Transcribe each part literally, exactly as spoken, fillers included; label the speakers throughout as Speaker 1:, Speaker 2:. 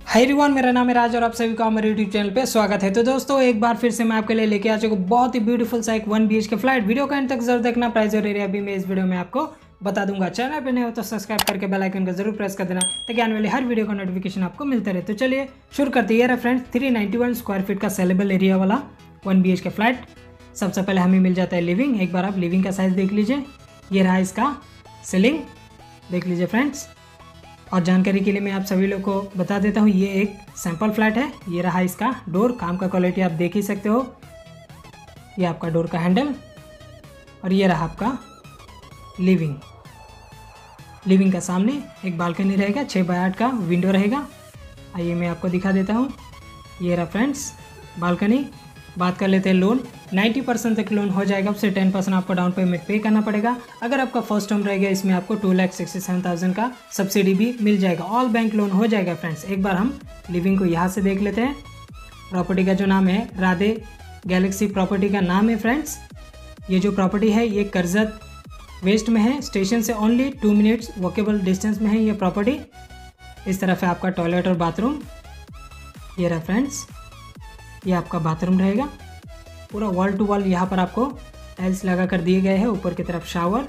Speaker 1: Hi everyone, मेरा नाम है राज और आप सभी का हमारे यूट्यूब चैनल पे स्वागत है। तो दोस्तों एक बार फिर से मैं आपके लिए लेके आ चुका हूँ बहुत ही ब्यूटीफुल सा एक one B H K flat. Video का एंड तक जरूर देखना। प्राइस और एरिया भी मैं इस वीडियो में आपको बता दूंगा। चैनल पे नहीं हो तो सब्सक्राइब करके बेल आइकन को जरूर प्रेस कर देना ताकि आने वाली हर वीडियो का नोटिफिकेशन आपको मिलता रहे। तो चलिए शुरू करते हैं friends. Three ninety one square feet का सेलेबल एरिया वाला one B H K flat. सबसे पहले हमें मिल जाता है लिविंग। एक बार आप लिविंग का साइज देख लीजिए। ये रहा इसका सीलिंग, देख लीजिए फ्रेंड्स। और जानकारी के लिए मैं आप सभी लोग को बता देता हूँ, ये एक सैंपल फ्लैट है। ये रहा इसका डोर, काम का क्वालिटी आप देख ही सकते हो। ये आपका डोर का हैंडल और ये रहा आपका लिविंग। लिविंग का सामने एक बालकनी रहेगा, छः बाय आठ का विंडो रहेगा। आइए मैं आपको दिखा देता हूँ। ये रहा फ्रेंड्स बालकनी। बात कर लेते हैं लोन। नब्बे परसेंट तक लोन हो जाएगा, उससे टेन परसेंट आपको डाउन पेमेंट पे करना पड़ेगा। अगर आपका फर्स्ट होम रहेगा इसमें आपको two lakh sixty seven thousand का सब्सिडी भी मिल जाएगा। ऑल बैंक लोन हो जाएगा फ्रेंड्स। एक बार हम लिविंग को यहाँ से देख लेते हैं। प्रॉपर्टी का जो नाम है राधे गैलेक्सी प्रॉपर्टी का नाम है फ्रेंड्स। ये जो प्रॉपर्टी है ये करजत वेस्ट में है। स्टेशन से only two minutes walkable distance में है ये प्रॉपर्टी। इस तरफ है आपका टॉयलेट और बाथरूम। ये रहा फ्रेंड्स, ये आपका बाथरूम रहेगा। पूरा वॉल टू वॉल यहाँ पर आपको टाइल्स लगा कर दिए गए हैं। ऊपर की तरफ शावर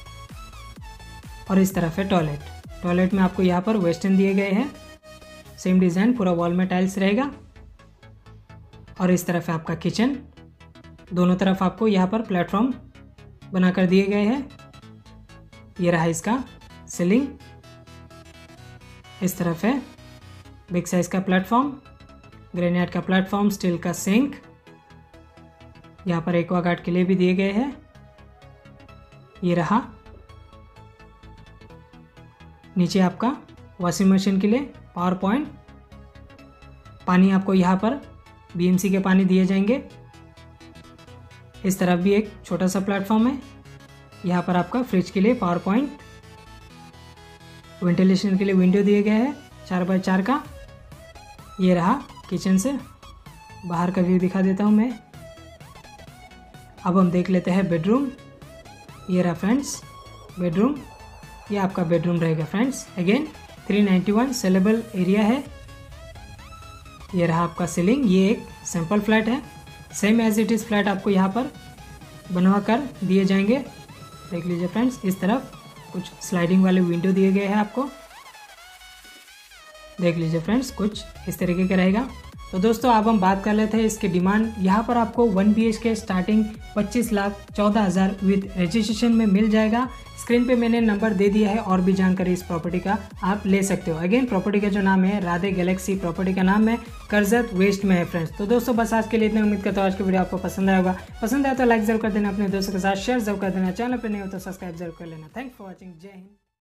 Speaker 1: और इस तरफ है टॉयलेट। टॉयलेट में आपको यहाँ पर वेस्टर्न दिए गए हैं, सेम डिज़ाइन। पूरा वॉल में टाइल्स रहेगा। और इस तरफ है आपका किचन। दोनों तरफ आपको यहाँ पर प्लेटफॉर्म बना कर दिए गए हैं। ये रहा इसका सीलिंग। इस तरफ है बिग साइज का प्लेटफॉर्म, ग्रेनाइट का प्लेटफॉर्म, स्टील का सिंक। यहाँ पर एक्वागार्ड के लिए भी दिए गए हैं। ये रहा नीचे आपका वॉशिंग मशीन के लिए पावर पॉइंट। पानी आपको यहाँ पर बी एम सी के पानी दिए जाएंगे। इस तरफ भी एक छोटा सा प्लेटफॉर्म है। यहाँ पर आपका फ्रिज के लिए पावर पॉइंट, वेंटिलेशन के लिए विंडो दिए गए हैं चार बाय चार का। ये रहा किचन से बाहर का व्यू दिखा देता हूँ मैं। अब हम देख लेते हैं बेडरूम। ये रहा फ्रेंड्स बेडरूम। ये आपका बेडरूम रहेगा friends. Again three ninety one saleable area है। ये रहा आपका सीलिंग। ये एक सैंपल फ्लैट है, same as it is flat आपको यहाँ पर बनवा कर दिए जाएंगे। देख लीजिए फ्रेंड्स, इस तरफ कुछ स्लाइडिंग वाले विंडो दिए गए हैं आपको। देख लीजिए फ्रेंड्स, कुछ इस तरीके का रहेगा। तो दोस्तों अब हम बात कर लेते हैं इसकी डिमांड। यहाँ पर आपको one B H K starting पच्चीस लाख चौदह हज़ार विद रजिस्ट्रेशन में मिल जाएगा। स्क्रीन पे मैंने नंबर दे दिया है, और भी जानकारी इस प्रॉपर्टी का आप ले सकते हो। अगेन प्रॉपर्टी का जो नाम है राधे गैलेक्सी प्रॉपर्टी का नाम है, करजत वेस्ट में है फ्रेंड्स। तो दोस्तों बस आज के लिए इतने। उम्मीद करता हूँ आज की वीडियो आपको पसंद आया होगा। पसंद आया तो लाइक जरूर कर देना, अपने दोस्तों के साथ शेयर जरूर कर देना। चैनल पर नहीं हो तो सब्सक्राइब जरूर कर लेना। Thanks for watching. जय हिंद।